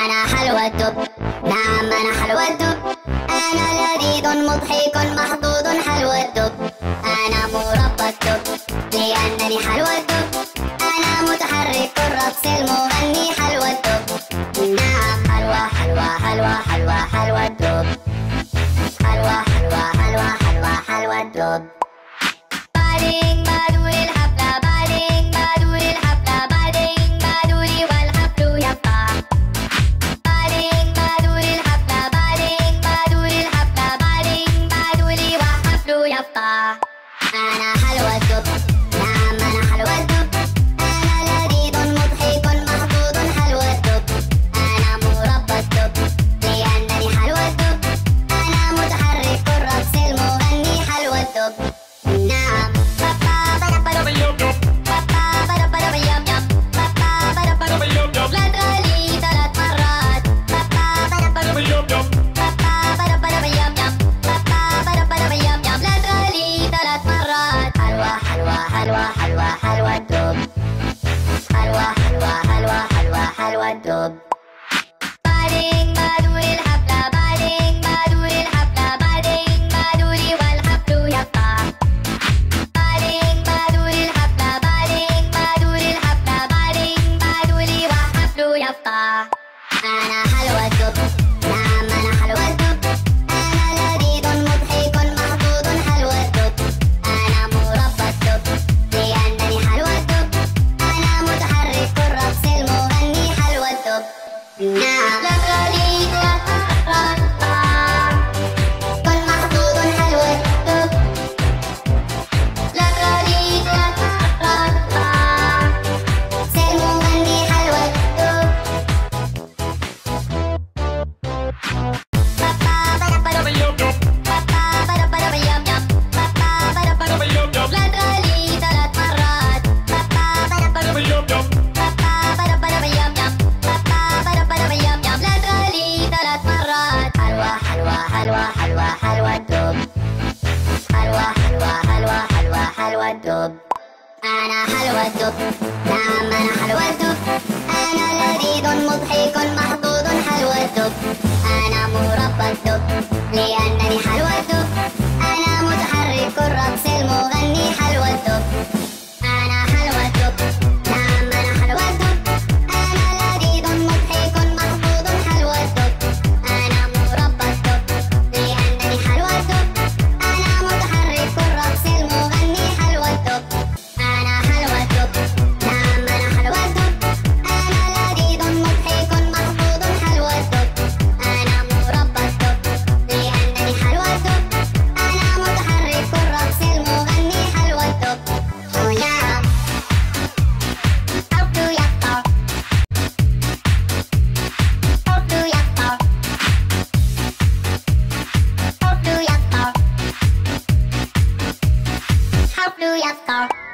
أنا حلوى الدب، نعم أنا حلوى الدب، أنا لذيذ مضحك محظوظ حلوى الدب، أنا مربى الدب لأنني حلوى الدب، أنا متحرك الرقص المغني حلوى الدب، نعم حلوى حلوى حلوى حلوى حلوى الدب، حلوى حلوى حلوى حلوى حلوى الدب. بعدين بدور الحفلة، بعدين بدور الحفلة، بعدين بدوري والحفل يبقى. بعدين بدور الحفلة، بعدين بدور الحفلة، بعدين بدوري والحفل يبقى. أنا حلوى الدب، نعم أنا حلوى الدب، أنا لذيذ مضحك محظوظ حلوى الدب، أنا مربى الدب لأنني حلوى الدب، أنا متحرك الرقص المغني حلوى الدب، نعم. حلوى حلوى حلوى الدب، حلوى حلوى حلوى حلوى حلوى الدب. بعدين بدور الحفلة، بعدين بدور الحفلة، بعدين بدوري والحفل يبقى. بعدين بدور الحفلة، بعدين بدور الحفلة، بعدين بدوري والحفل يبقى. أنا حلوى الدب، نعم أنا حلوى الدب، أنا لذيذ مضحك محظوظ حلوى الدب، أنا مربى الدب لأنني حلوى الدب، أنا متحرك الرقص المغني حلوى الدب، نعم. كن محظوظ حلوى الدب، سير مغني حلوى الدب. حلوى حلوى حلوى الدب، حلوى حلوى حلوى حلوى حلوى الدب. أنا حلوى الدب، نعم أنا حلوى الدب، أنا لذيذ مضحك محظوظ حلوى الدب، أنا مربى الدب لأنني حلوى الدب، أنا متحرك الرقص المغني حلوى الدب، أنا حلوى الدب، نعم أنا حلوى الدب، أنا لذيذ مضحك محظوظ حلوى الدب، أنا مربى الدب لأنني حلوى الدب، أنا متحرك الرقص المغني حلوى الدب، أنا حلوى الدب، نعم أنا حلوى الدب، أنا لذيذ مضحك محظوظ حلوى الدب، أنا مربى الدب لأنني حلوى الدب، أنا متحرك الرقص المغني حلوى الدب. Oh yeah. How do you talk? How do you talk? How do you talk? How do you talk?